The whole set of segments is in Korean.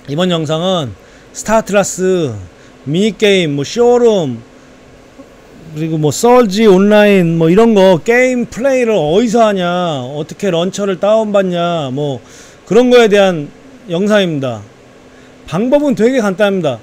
이번 영상은 스타아틀라스, 미니게임, 뭐 쇼룸, 그리고 뭐 서지 온라인 뭐 이런거 게임 플레이를 어디서 하냐, 어떻게 런처를 다운받냐, 뭐 그런 거에 대한 영상입니다. 방법은 되게 간단합니다.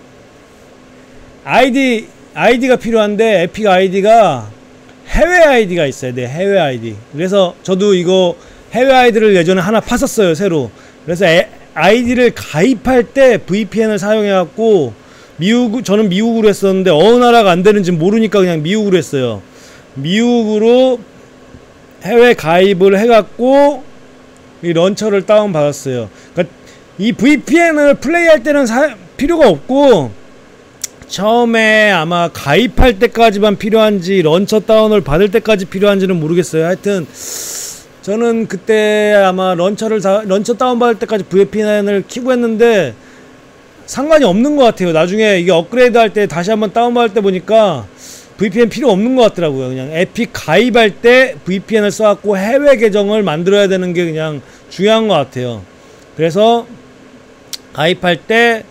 아이디가 필요한데 에픽 아이디가 해외 아이디가 있어야 돼. 해외 아이디. 그래서 저도 이거 해외 아이디를 예전에 하나 팠었어요, 새로. 그래서 아이디를 가입할 때 VPN을 사용해갖고 저는 미국으로 했었는데 어느 나라가 안 되는지 모르니까 그냥 미국으로 했어요. 미국으로 해외 가입을 해갖고 이 런처를 다운받았어요. 그러니까 이 VPN을 플레이할 때는 필요가 없고, 처음에 아마 가입할 때까지만 필요한지 런처 다운을 받을 때까지 필요한지는 모르겠어요. 하여튼 저는 그때 아마 런처 다운받을 때까지 VPN을 키고 했는데 상관이 없는 것 같아요. 나중에 이게 업그레이드 할 때 다시 한번 다운받을 때 보니까 VPN 필요 없는 것 같더라고요. 그냥 에픽 가입할 때 VPN을 써갖고 해외 계정을 만들어야 되는 게 그냥 중요한 것 같아요. 그래서 가입할 때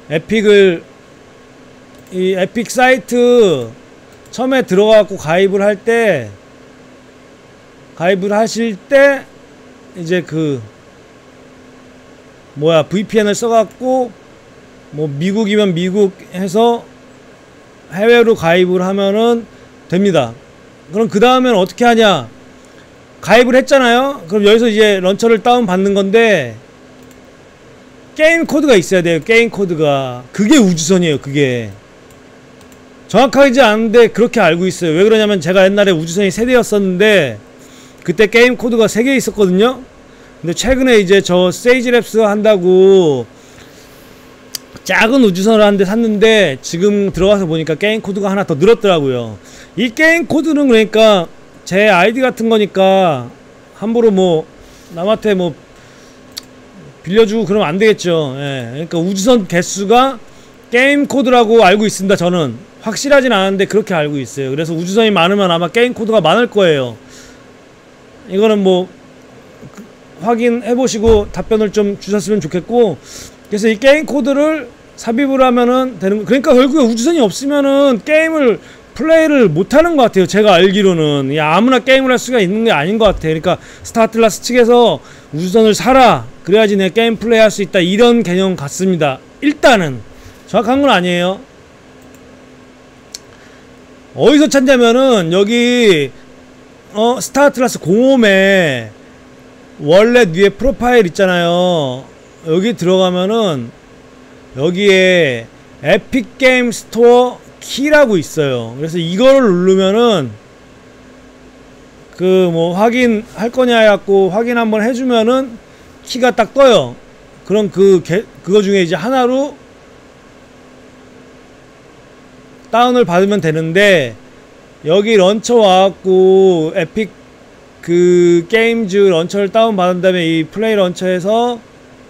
이 에픽 사이트 처음에 들어가갖고 가입을 하실 때 이제 VPN을 써갖고 뭐 미국이면 미국 해서 해외로 가입을 하면은 됩니다. 그럼 그 다음엔 어떻게 하냐? 가입을 했잖아요. 그럼 여기서 이제 런처를 다운 받는 건데 게임 코드가 있어야 돼요. 게임 코드가. 그게 우주선이에요. 그게 정확하지 않은데 그렇게 알고 있어요. 왜 그러냐면 제가 옛날에 우주선이 3대였었는데 그때 게임 코드가 3개 있었거든요. 근데 최근에 이제 저 세이지랩스 한다고 작은 우주선을 한 대 샀는데 지금 들어가서 보니까 게임 코드가 하나 더 늘었더라고요. 이 게임 코드는 그러니까 제 아이디 같은 거니까 함부로 뭐 남한테 뭐 빌려주고 그러면 안 되겠죠. 예. 그러니까 우주선 개수가 게임 코드라고 알고 있습니다. 저는 확실하진 않은데 그렇게 알고 있어요. 그래서 우주선이 많으면 아마 게임 코드가 많을 거예요. 이거는 뭐 확인해 보시고 답변을 좀 주셨으면 좋겠고, 그래서 이 게임 코드를 삽입을 하면은 되는, 그러니까 결국에 우주선이 없으면은 게임을 플레이를 못하는 것 같아요. 제가 알기로는 아무나 게임을 할 수가 있는 게 아닌 것 같아요. 그러니까 스타아틀라스 측에서 우주선을 사라, 그래야지 내 게임 플레이 할 수 있다, 이런 개념 같습니다. 일단은 정확한 건 아니에요. 어디서 찾냐면은 여기 스타아틀라스 공홈에 월렛 위에 프로파일 있잖아요. 여기 들어가면은 여기에 에픽 게임 스토어 키라고 있어요. 그래서 이거를 누르면은 뭐 확인할 거냐 해갖고 확인 한번 해주면은 키가 딱 떠요. 그럼 그거 중에 이제 하나로 다운을 받으면 되는데, 여기 런처 와갖고 에픽 게임즈 런처를 다운 받은 다음에 이 플레이 런처에서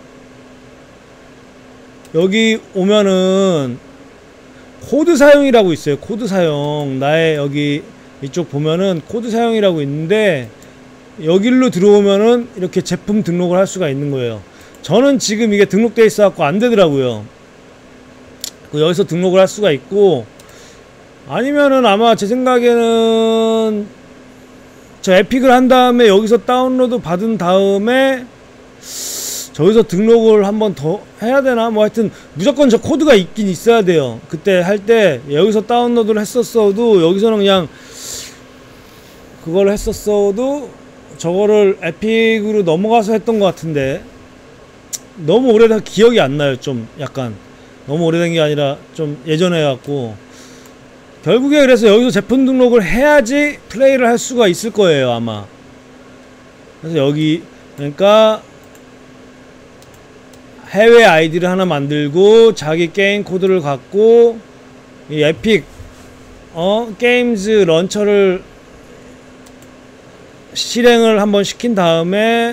여기 오면은 코드 사용이라고 있어요. 코드 사용. 나의 여기 이쪽 보면은 코드 사용이라고 있는데, 여기로 들어오면은 이렇게 제품 등록을 할 수가 있는 거예요. 저는 지금 이게 등록되어 있어갖고 안 되더라고요. 여기서 등록을 할 수가 있고, 아니면은 아마 제 생각에는 저 에픽을 한 다음에 여기서 다운로드 받은 다음에 저기서 등록을 한번 더 해야 되나? 뭐 하여튼 무조건 저 코드가 있긴 있어야 돼요. 그때 할 때 여기서 다운로드를 했었어도, 여기서는 그냥 그걸 했었어도 저거를 에픽으로 넘어가서 했던 것 같은데, 너무 오래돼서 기억이 안 나요. 좀 약간 너무 오래된 게 아니라 좀 예전에 해갖고, 결국에 그래서 여기서 제품 등록을 해야지 플레이를 할 수가 있을 거예요, 아마. 그래서 여기 그러니까 해외 아이디를 하나 만들고 자기 게임 코드를 갖고 이 에픽 게임즈 런처를 실행을 한번 시킨 다음에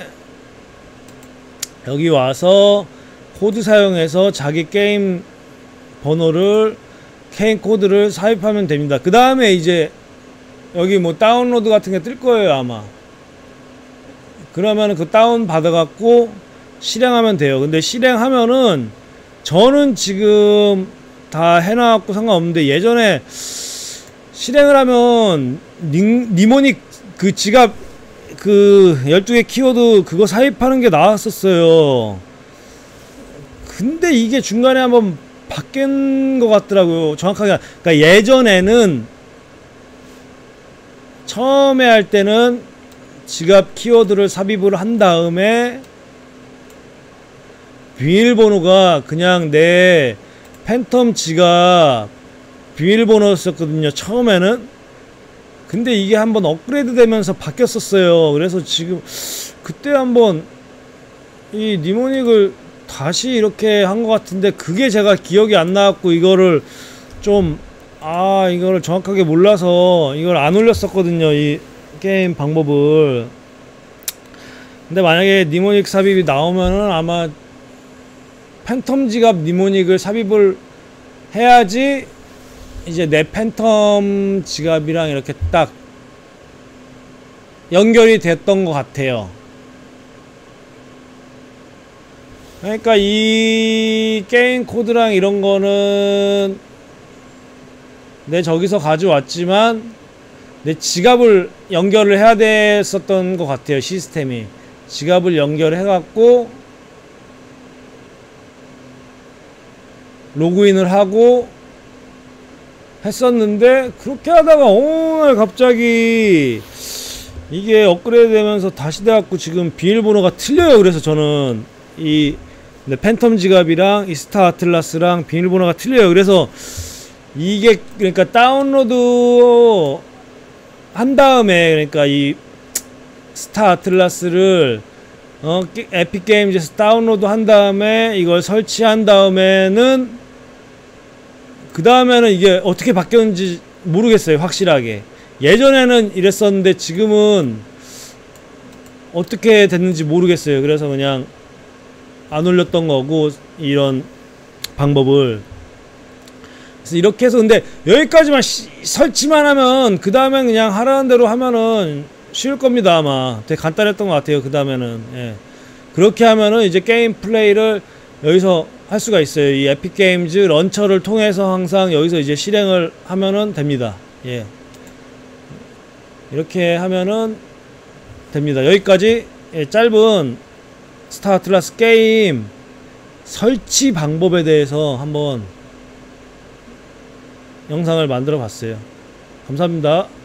여기 와서 코드 사용해서 자기 게임 번호를, 게임 코드를 삽입하면 됩니다. 그 다음에 이제 여기 뭐 다운로드 같은 게 뜰 거예요, 아마. 그러면 그 다운 받아갖고 실행하면 돼요. 근데 실행하면은 저는 지금 다 해놔갖고 상관없는데 예전에 실행을 하면 니모닉 그 지갑 그 12개 키워드 그거 삽입하는 게 나왔었어요. 근데 이게 중간에 한번 바뀐 것 같더라고요. 정확하게. 그러니까 예전에는 처음에 할 때는 지갑 키워드를 삽입을 한 다음에 비밀번호가 그냥 내 팬텀 지갑 비밀번호였었거든요, 처음에는. 근데 이게 한번 업그레이드 되면서 바뀌었었어요. 그래서 지금 그때 한번 이 니모닉을 다시 이렇게 한 것 같은데 그게 제가 기억이 안 나갖고 이거를 좀 이거를 정확하게 몰라서 이걸 안 올렸었거든요, 이 게임 방법을. 근데 만약에 니모닉 삽입이 나오면은 아마 팬텀 지갑 니모닉을 삽입을 해야지 이제 내 팬텀 지갑이랑 이렇게 딱 연결이 됐던 것 같아요. 그러니까 이 게임 코드랑 이런 거는 내 저기서 가져왔지만 내 지갑을 연결을 해야 됐었던 것 같아요. 시스템이 지갑을 연결해갖고 로그인을 하고 했었는데 그렇게 하다가 어느 날 갑자기 이게 업그레이드 되면서 다시 돼갖고 지금 비밀번호가 틀려요. 그래서 저는 이 팬텀 지갑이랑 이 스타 아틀라스랑 비밀번호가 틀려요. 그래서 이게 그러니까 다운로드 한 다음에 그러니까 이 스타 아틀라스를 에픽 게임즈에서 다운로드 한 다음에 이걸 설치한 다음에는 그 다음에는 이게 어떻게 바뀌었는지 모르겠어요, 확실하게. 예전에는 이랬었는데 지금은 어떻게 됐는지 모르겠어요. 그래서 그냥 안 올렸던 거고, 이런 방법을. 그래서 이렇게 해서, 근데 여기까지만 설치만 하면 그 다음엔 그냥 하라는 대로 하면은 쉬울 겁니다. 아마 되게 간단했던 것 같아요. 그 다음에는. 예. 그렇게 하면은 이제 게임 플레이를 여기서 할 수가 있어요. 이 에픽 게임즈 런처를 통해서 항상 여기서 이제 실행을 하면은 됩니다. 예. 이렇게 하면은 됩니다. 여기까지 짧은 스타 아틀라스 게임 설치 방법에 대해서 한번 영상을 만들어 봤어요. 감사합니다.